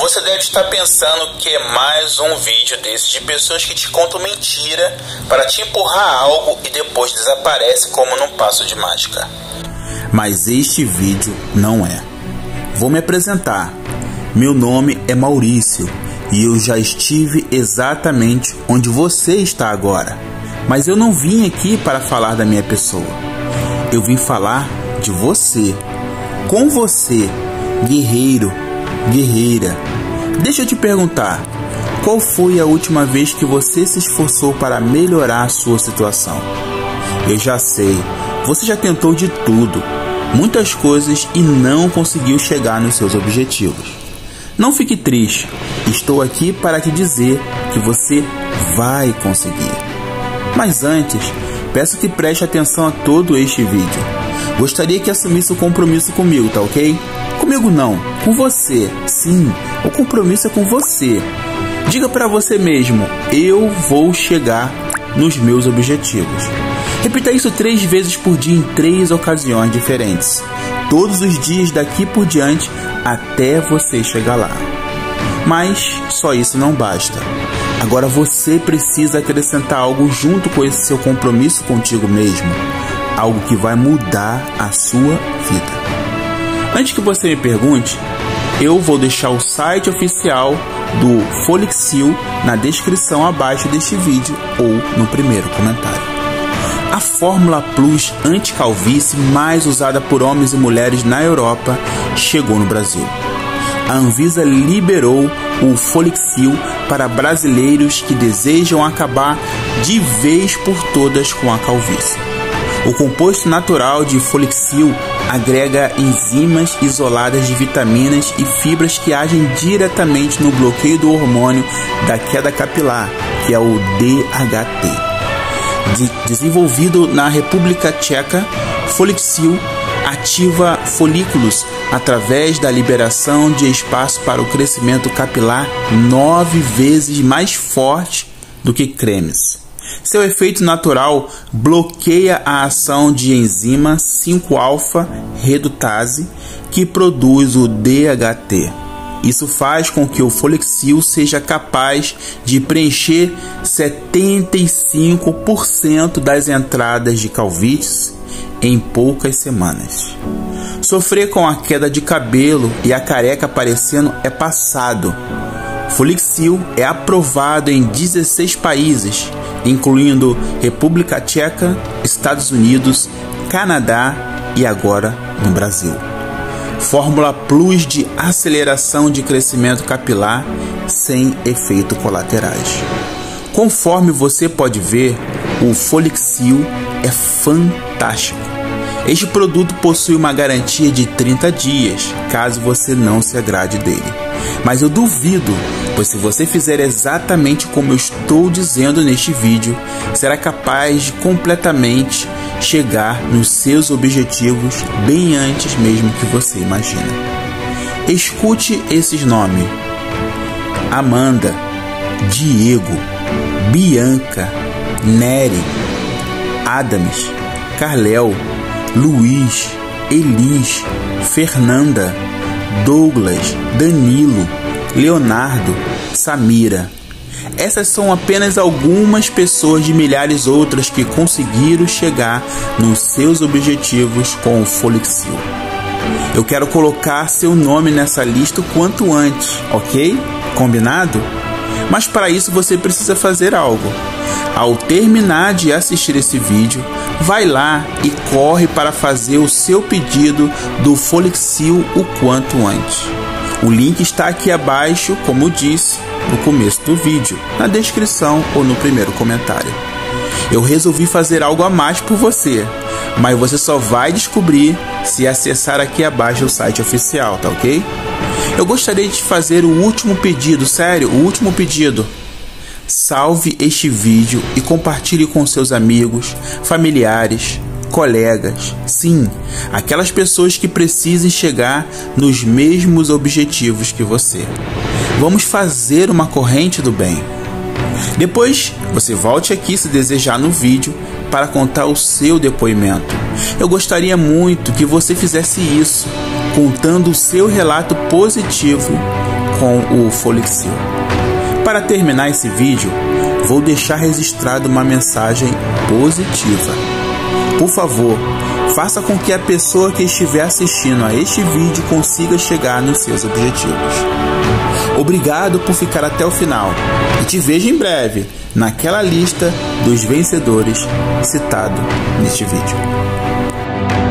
Você deve estar pensando que é mais um vídeo desses de pessoas que te contam mentira para te empurrar algo e depois desaparece como num passo de mágica. Mas este vídeo não é. Vou me apresentar. Meu nome é Maurício e eu já estive exatamente onde você está agora. Mas eu não vim aqui para falar da minha pessoa. Eu vim falar de você. Com você, guerreiro, guerreira. Deixa eu te perguntar, qual foi a última vez que você se esforçou para melhorar a sua situação? Eu já sei, você já tentou de tudo, muitas coisas e não conseguiu chegar nos seus objetivos. Não fique triste, estou aqui para te dizer que você vai conseguir. Mas antes, peço que preste atenção a todo este vídeo. Gostaria que assumisse o compromisso comigo, tá ok? Comigo não, com você. Sim, o compromisso é com você. Diga para você mesmo, eu vou chegar nos meus objetivos. Repita isso 3 vezes por dia em 3 ocasiões diferentes. Todos os dias daqui por diante até você chegar lá. Mas só isso não basta. Agora você precisa acrescentar algo junto com esse seu compromisso contigo mesmo. Algo que vai mudar a sua vida. Antes que você me pergunte, eu vou deixar o site oficial do Folixil na descrição abaixo deste vídeo ou no primeiro comentário. A Fórmula Plus anti-calvície mais usada por homens e mulheres na Europa chegou no Brasil. A Anvisa liberou o Folixil para brasileiros que desejam acabar de vez por todas com a calvície. O composto natural de Folixil agrega enzimas isoladas de vitaminas e fibras que agem diretamente no bloqueio do hormônio da queda capilar, que é o DHT. Desenvolvido na República Tcheca, Folixil ativa folículos através da liberação de espaço para o crescimento capilar 9 vezes mais forte do que cremes. Seu efeito natural bloqueia a ação de enzima 5-alfa-redutase que produz o DHT. Isso faz com que o Folixil seja capaz de preencher 75% das entradas de calvície em poucas semanas. Sofrer com a queda de cabelo e a careca aparecendo é passado. Folixil é aprovado em 16 países, incluindo República Tcheca, Estados Unidos, Canadá e agora no Brasil. Fórmula Plus de aceleração de crescimento capilar sem efeitos colaterais. Conforme você pode ver, o Folixil é fantástico. Este produto possui uma garantia de 30 dias, caso você não se agrade dele. Mas eu duvido, pois se você fizer exatamente como eu estou dizendo neste vídeo, será capaz de completamente chegar nos seus objetivos bem antes mesmo que você imagina. Escute esses nomes: Amanda, Diego, Bianca, Nery, Adams, Carléo, Luiz, Elis, Fernanda, Douglas, Danilo, Leonardo, Samira. Essas são apenas algumas pessoas de milhares outras que conseguiram chegar nos seus objetivos com o Folixil. Eu quero colocar seu nome nessa lista o quanto antes, ok? Combinado? Mas para isso você precisa fazer algo. Ao terminar de assistir esse vídeo, vai lá e corre para fazer o seu pedido do Folixil o quanto antes. O link está aqui abaixo, como disse no começo do vídeo, na descrição ou no primeiro comentário. Eu resolvi fazer algo a mais por você, mas você só vai descobrir se acessar aqui abaixo o site oficial, tá ok? Eu gostaria de fazer o último pedido, sério, o último pedido. Salve este vídeo e compartilhe com seus amigos, familiares, colegas, sim, aquelas pessoas que precisem chegar nos mesmos objetivos que você. Vamos fazer uma corrente do bem. Depois, você volte aqui se desejar no vídeo para contar o seu depoimento. Eu gostaria muito que você fizesse isso, contando o seu relato positivo com o Folixil. Para terminar esse vídeo, vou deixar registrado uma mensagem positiva. Por favor, faça com que a pessoa que estiver assistindo a este vídeo consiga chegar nos seus objetivos. Obrigado por ficar até o final e te vejo em breve naquela lista dos vencedores citado neste vídeo.